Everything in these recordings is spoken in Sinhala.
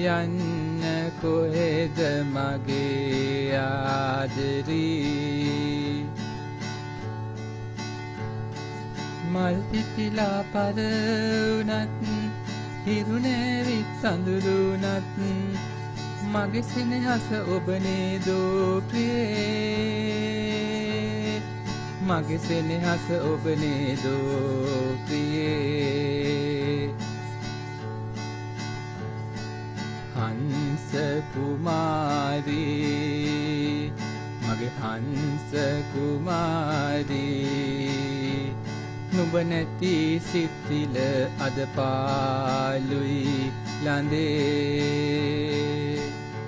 කියන්න කොහෙද මගේ ආදරී මල් පිපිලා පරවුනත් හිරුනැවිත් සඳුරුනත් මගේ සෙනෙහස ඔබනේ දෝ ප්‍රියේ මගේ සෙනෙහස ඔබනේ දෝ ප්‍රියේ හංස කුමාරී මගේ හංස කුමාරී නුඹ නැති සිතිල අද පාළුයි ලඳේ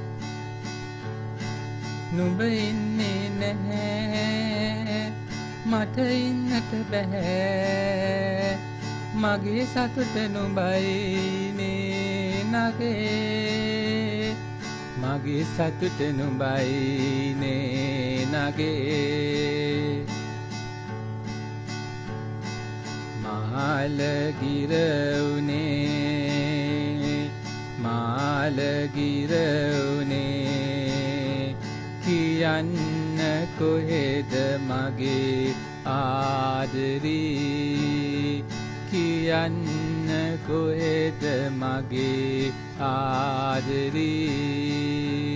නුඹ ඉන්නේ නැහැ මට ඉන්නට බෑ මගේ සතුට නුඹයිනේ නගේ මගේ සතුට නුඹයිනේ නගේ මාලගිර උනේ කියන්න කොහෙද මගේ ආදරී කියන්න කොහෙද මගේ ආදරී